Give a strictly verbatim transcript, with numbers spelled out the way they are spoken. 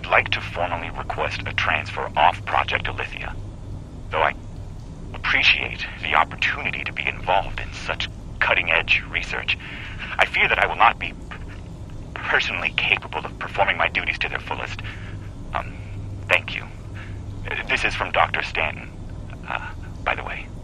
would like to formally request a transfer off Project Alithia. Though I appreciate the opportunity to be involved in such cutting-edge research, I fear that I will not be personally capable of performing my duties to their fullest. Um, thank you. This is from Doctor Stanton, uh, by the way.